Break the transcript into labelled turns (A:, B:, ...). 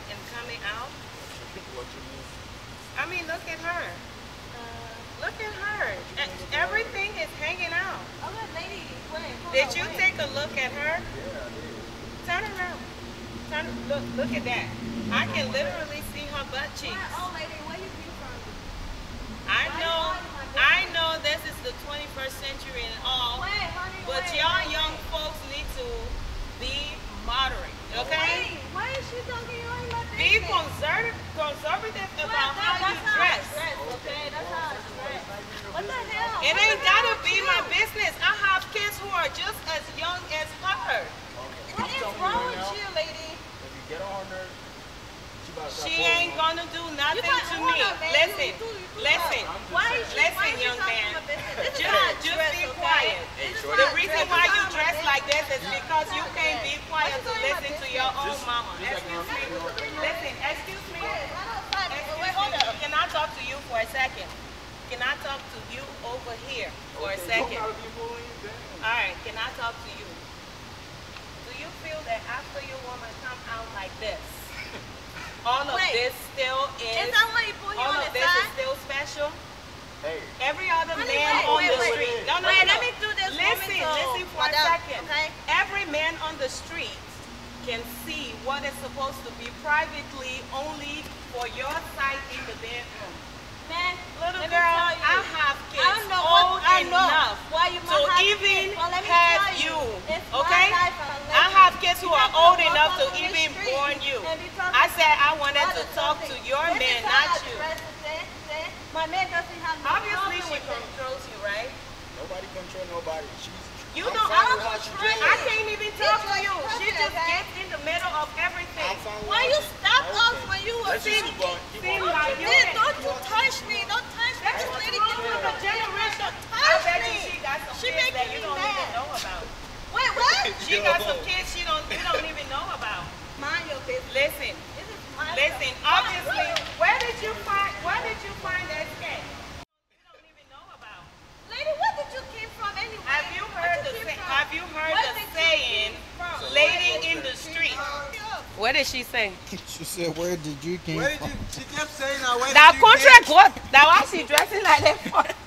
A: and coming out?
B: What you mean?
A: I mean, look at her. Look at her. Everything is hanging out.
C: Oh, that lady. Wait,
A: Did you take a look at her?
B: Yeah, I did.
A: Turn around. Look at that. I can literally see her butt cheeks.
C: Oh, lady, where you came from?
A: I know this is the 21st century and all, but y'all young folks need to be moderate, okay?
C: Why is she talking you in my
A: Be conservative about how you dress.
C: Okay, that's how I dress. What the hell?
A: It ain't gotta be my business. I have kids who are just as young as her.
C: What is wrong with you, lady?
B: If you get on her,
A: She ain't gonna do nothing to me. Listen, young man. Just be quiet. The reason why you dress like this is because you can't be quiet to listen to your own mama. Excuse me. Listen, excuse me. Can I talk to you for a second? Can I talk to you over here for a second? Alright, can I talk to you? Do you feel that after your woman come out like this, all of this still is still special?
B: Hey.
A: Every other man on the street. No.
C: Let me do this.
A: Listen for a second. Okay? Every man on the street can see what is supposed to be privately only for your sight in the bedroom.
C: Man,
A: little girl, I have kids old enough to even have you. Okay? I have kids who are old enough to even born you. I said I wanted to talk to your man, not you.
C: My man doesn't have no
A: Obviously she controls you, right?
B: Nobody control nobody.
A: You don't. I can't even talk to you. She just gets in the middle of everything.
C: Why you stop us when you were
A: seem like you
C: don't you touch me. Don't touch me. This lady gets from a generation.
A: I bet you she got some kids that you don't even know about.
C: Wait, what?
A: She got some kids you don't even know about.
C: Mind your business.
A: Listen, obviously, where did you find that cat? You don't even know about.
C: Lady, where did you came from anyway?
A: Have you heard the saying, lady in the street? What did she say?
D: She said, where did you came from?
B: She kept saying, where
A: that contract what? Now why she dressing like that for?